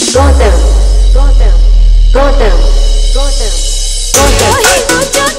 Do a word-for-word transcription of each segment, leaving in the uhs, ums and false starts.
Gotham, Gotham, Gotham, Gotham, Gotham.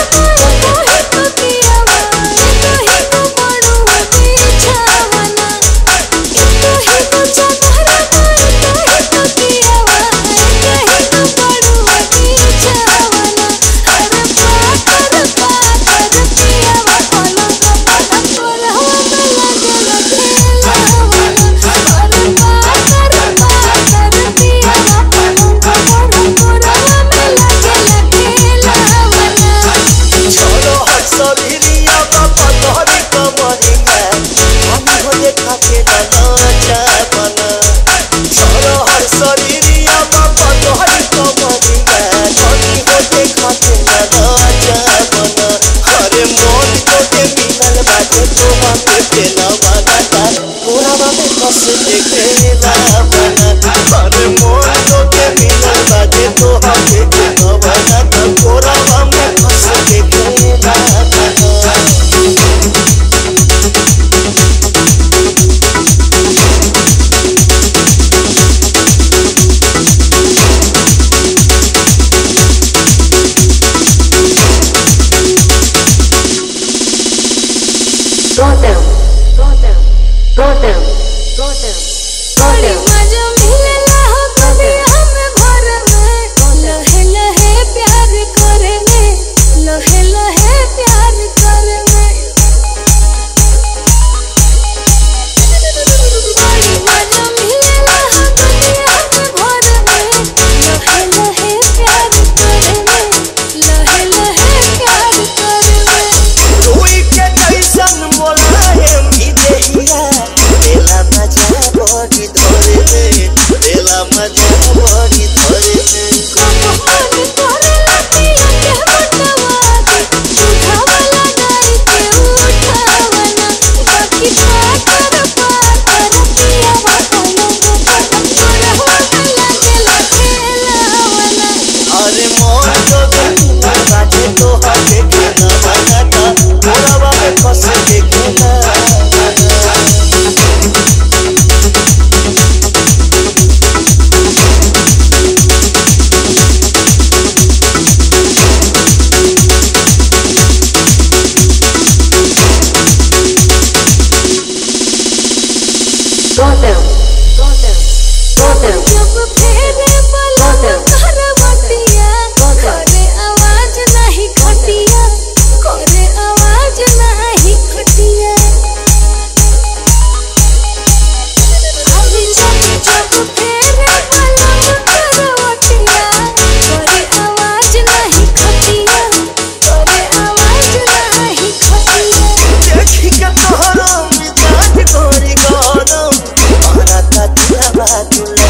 Gotham, Gotham, Gotham, Gotham, Gotham. मजा मिलेला हो कभी हमें भर में, लहे लहे प्यार करे में, लहे लहे प्यार करे में। मजा मिलेला हो कभी हमें भर में, लहे लहे प्यार करे में, लहे लहे प्यार करे में। कोई के कैसन मोला है मिले हिया, बेला मजा बड़ी धरे में, बेला मजा बड़ी धरे में। कमहान करे लतिया के बटवादी, उठावला गाड़ी के उठावना, बाकी पाकर पाकर पिया बातों को खत्म करे हो लगे लखेलावना। अरे मोर तो दिन बाजे तो हटे के ना बनाता, मोरवा में फंस के खेला। Gotham, Gotham, Gotham. जब फेरे पलंग करवटिया, करे आवाज नहीं खटिया, करे आवाज नहीं खटिया। अभी जब जब फेरे पलंग करवटिया, करे आवाज नहीं खटिया, करे आवाज नहीं खटिया। देखी के तोहरा मिजाज तोरी गरम, मारा था दिलवा